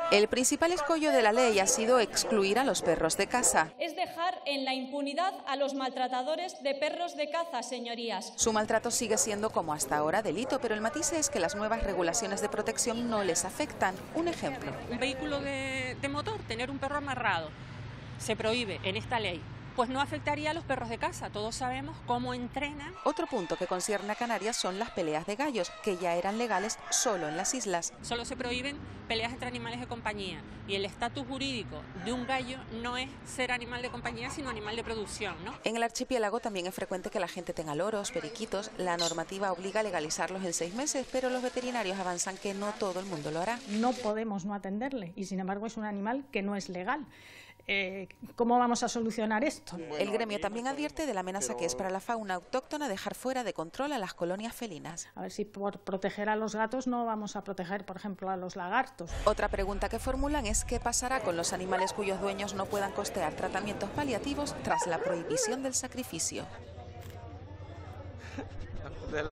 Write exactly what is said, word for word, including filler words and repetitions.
El principal escollo de la ley ha sido excluir a los perros de caza. Es dejar en la impunidad a los maltratadores de perros de caza, señorías. Su maltrato sigue siendo como hasta ahora delito, pero el matiz es que las nuevas regulaciones de protección no les afectan. Un ejemplo. Un vehículo de, de motor, tener un perro amarrado, se prohíbe en esta ley. Pues no afectaría a los perros de caza. Todos sabemos cómo entrenan. Otro punto que concierne a Canarias son las peleas de gallos, que ya eran legales solo en las islas. Solo se prohíben peleas entre animales de compañía y el estatus jurídico de un gallo no es ser animal de compañía, sino animal de producción, ¿no? En el archipiélago también es frecuente que la gente tenga loros, periquitos. La normativa obliga a legalizarlos en seis meses, pero los veterinarios avanzan que no todo el mundo lo hará. No podemos no atenderle y sin embargo es un animal que no es legal. Eh, ¿Cómo vamos a solucionar esto? El gremio también advierte de la amenaza que es para la fauna autóctona dejar fuera de control a las colonias felinas. A ver si por proteger a los gatos no vamos a proteger, por ejemplo, a los lagartos. Otra pregunta que formulan es qué pasará con los animales cuyos dueños no puedan costear tratamientos paliativos tras la prohibición del sacrificio.